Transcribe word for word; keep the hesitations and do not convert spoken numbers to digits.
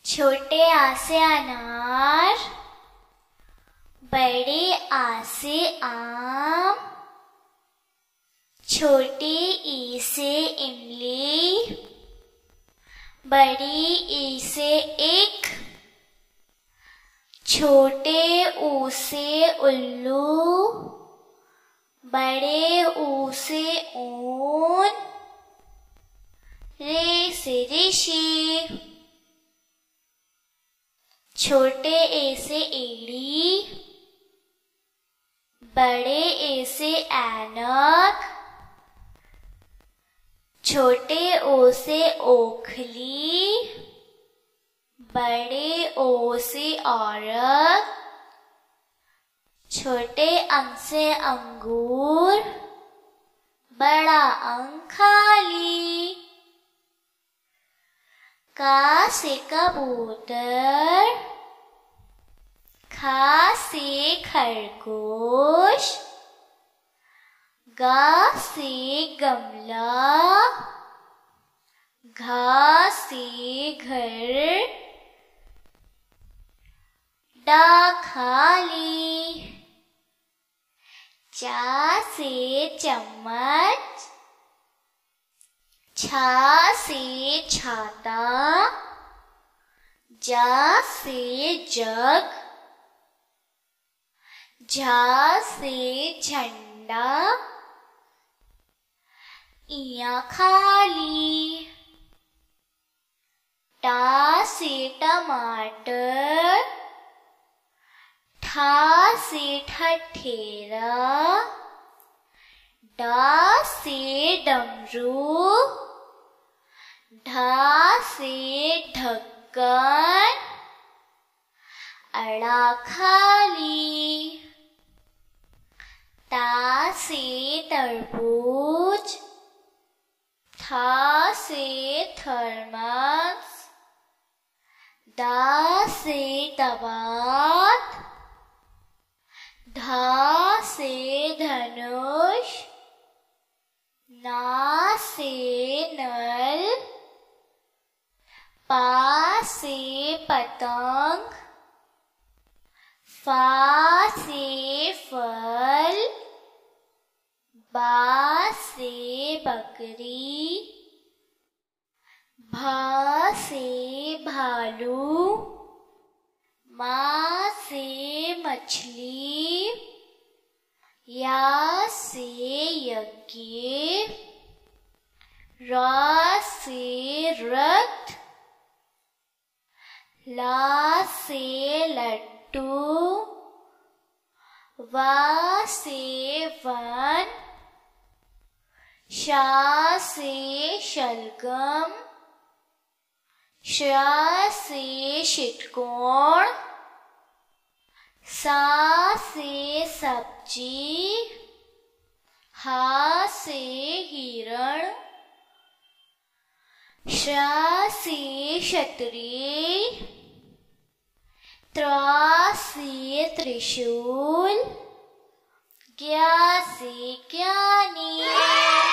छोटे आ से अनार, बड़े आ से आम, छोटी ई से इमली, बड़ी ई से ईख, छोटे ऊ से उल्लू, बड़े ऊ से ऊन, रे से ऋषि, छोटे ए से एड़ी, बड़े ए से ऐनक, छोटे ओ से ओखली, बड़े ओ से औरत, छोटे अंग से अंगूर, बड़ा अंग खाली। का से कबूतर, खा से खरगोश, गा से गमला, घा से घर, डा खाली। चा से चम्मच, छा से छाता, जा से जग, झा से झंडा, इया खाली। टा से टमाटर, ठा से ठठेरा, डा से डमरू, ढा से ढक्कन, अड़ा खाली। ता से तरबूज, था से थर्मस, दा से दवात, धा से धनुष, ना से नल, पा से पतंग, फा से फल, बा से बकरी, भा से भालू, मा से मछली, या से यज्ञ, रा से रथ, ला से लट्टू, वा से वन, शा से शलगम, शा से षटकोण, सा से सब्जी, हा से हिरण, शा से छतरी, त्रा से त्रिशूल, ज्ञा से ज्ञानी।